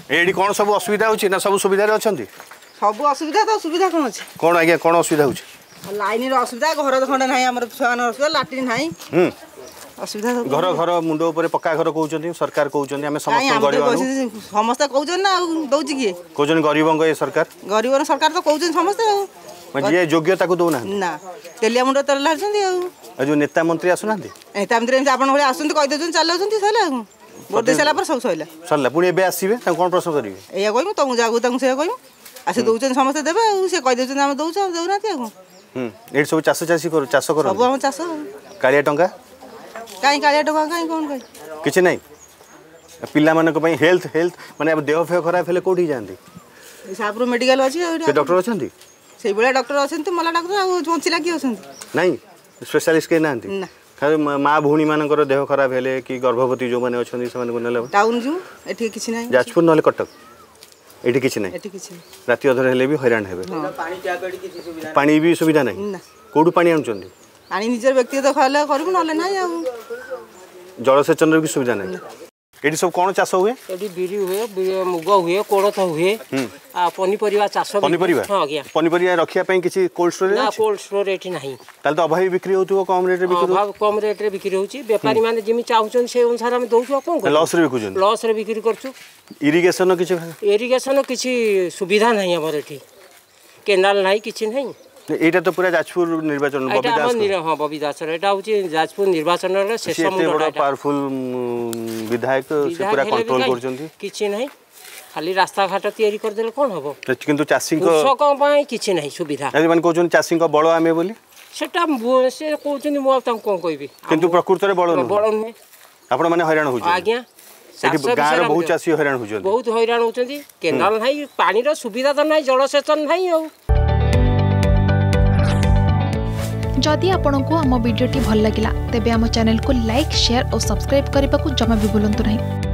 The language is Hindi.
एडी कौन सब असुविधा होची ना सब सुविधा रे अछंती सब असुविधा तो सुविधा कौन अच्छे कौन आज्ञा कौन असुविधा होची लाइन असुविधा घर खंडे ना आम छुआ असुविधा लाट्रिन ना असुविधा घर घर मुंड ऊपर पक्का घर कहउचंती सरकार कहउचंती हमें समस्त गरीब समस्त कहउचन ना दउची किए कहउचन गरीबंग ये सरकार गरीब सरकार तो कहउचन समस्त म्हणजे ये योग्यता को दउना ना तेलिया मुंड तर लाछंती आ जो नेता मंत्री आसुनांती नेता मंत्री आपण भले आसुंती कहि देउचन चलाउचंती सला वोट दे साला पर सब सइला सरला पुणी एबे आसीबे ता कोन प्रश्न करिवे एया कहइमु तमु जागु तमु से कहइमु आ से दउचन समस्त देबे से कहि देउचन हम दउछ देउनाती एट सब चाष चासी कर चाष कर सब हम चाष कालिया टंका काई कालिया टंका काई कोन कहि किछि नै पिल्ला मानक पई हेल्थ हेल्थ माने अब देह फे खराब हेले कोठी जानती सापुर मेडिकल अछि के डॉक्टर अछंती सेई बेला डॉक्टर अछंती मला डॉक्टर आ पहुंचिला की अछंती नहीं स्पेशलिस्ट के नांती ना खाली माँ भौणी मानकर देह खराब हेले कि गर्भवती जो माने अछंती से माने कोनले टाउन जु एठी किछि नै जाजपुर नले कटक एठी किछि नै एठी किछि राति अधर हेले भी हैरान हेबे पानी ट्याप एठी किछि सुविधा पानी भी सुविधा नै ना कोडू पानी आनचंती पानी निजर व्यक्तिगत खाले करबु नले नै आ जलसेचन रे भी सुविधा नै एठी सब कोन चाष हुए एठी बिरी हुए मुग हुए कोड़थ हुए आ पनीपरिया चाष पनीपरिया हां आज्ञा पनीपरिया रखिया पई किछि कोल्ड स्टोरेज ना कोल्ड स्टोर एठी नाही ताल तो अभावी बिक्री होतु कम रेट रे बिक्री अभाव कम रेट रे बिक्री होची व्यापारी माने जिमि चाहुचन से अनुसार हम दउछु कोन लॉस रे बिकुजन लॉस रे बिक्री करछु इरिगेशन किछि सुविधा नाही हमर एठी केनाल नाही किछि नाही एटा तो पूरा जाजपुर निर्वाचन हां बबी दास एटा होची जाजपुर निर्वाचन रे शेष बड़ा पावरफुल विधायक से पूरा कंट्रोल करचंती किछि नाही खाली रास्ता घाट तयारी कर देले कोन हबो किंतु चासी को कृषक पई किछि नाही सुविधा ए माने कहचन चासी को बळ आमे बोली सेटा से कहचन मो ता कोन कहबी किंतु प्रकृति रे बळ नहीं आपण माने हैरान होछ आज्ञा एठी गां रे बहुत चासी हैरान होछ बहुत हैरान होचंती केनाल नाही पानी रो सुविधा त नाही जलसेचन नाही हो जदि आपंक आम भिडी भल लगा तेब आम चैनल को लाइक शेयर और सब्सक्राइब करने को जमा भी भूलु नहीं।